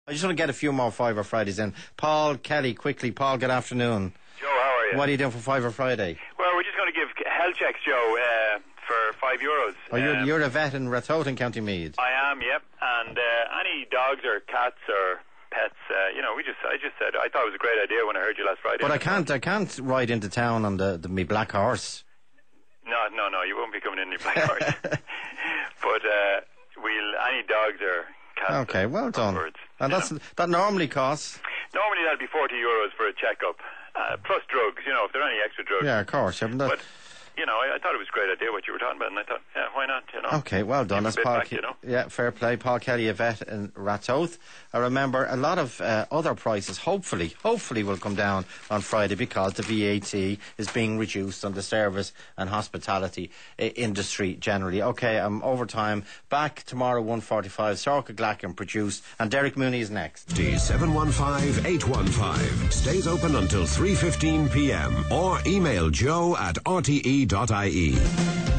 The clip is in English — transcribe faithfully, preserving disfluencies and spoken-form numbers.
I just want to get a few more Fiver Fridays in. Paul Kelly, quickly. Paul, good afternoon. Joe, how are you? What are you doing for Fiver Friday? Well, we're just going to give health checks, Joe, uh, for five euros. Oh, you're, um, you're a vet in Rathout in County Meath. I am, yep. And uh, any dogs or cats or pets, uh, you know, we just, I just said, I thought it was a great idea when I heard you last Friday. But I can't, I can't ride into town on the, the me black horse. No, no, no, you won't be coming in your black horse. But uh, we'll, any dogs or cats. Okay, well done. Birds, and that's, that normally costs? Normally that'd be forty euros for a checkup, uh, plus drugs, you know, if there are any extra drugs. Yeah, of course. Haven't that... But, you know, I, I thought it was a great idea what you were talking about, and I thought, yeah, why not, you know. Okay, well done. That's Paul back, Ke- you know? Yeah, fair play. Paul Kelly, a vet in Rathout. I remember a lot of uh, other prices, hopefully, hopefully will come down on Friday because the V A T is being reduced on the service and hospitality uh, industry generally. Okay, I'm over time. Back tomorrow, one forty-five. Sorka Glacken produced, and Derek Mooney is next. D seven one five eight one five stays open until three fifteen p m or email joe at r t e dot i e.